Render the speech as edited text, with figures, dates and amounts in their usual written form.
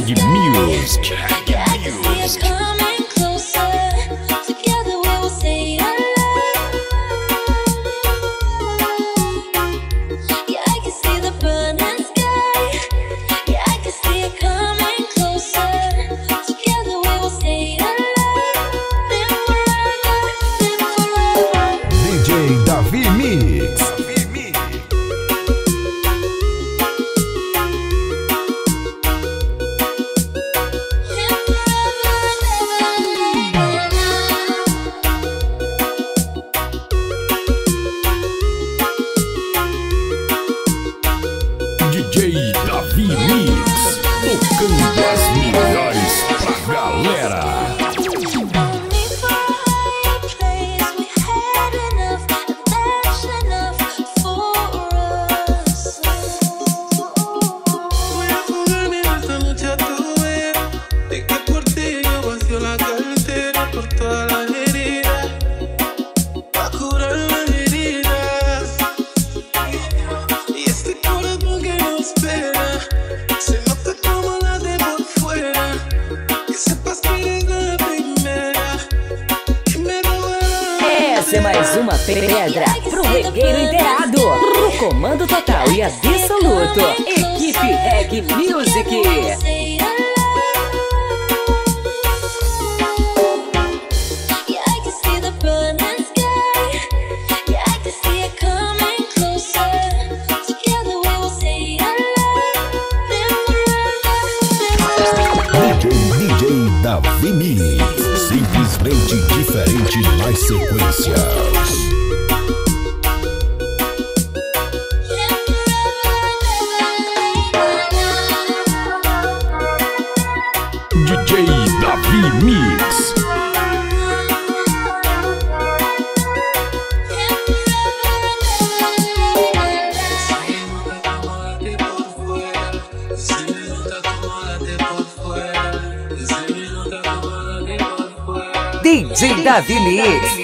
Reg Music. DJ Davi Mix. DJ Davi Mix, tocando as melhores pra galera. Essa é mais uma pedra pro regueiro inteirado. No comando total e absoluto, equipe Reg Music. DJ Davi Mix, simplesmente diferente nas sequências. DJ Davi Mix. DJ Davi Mix.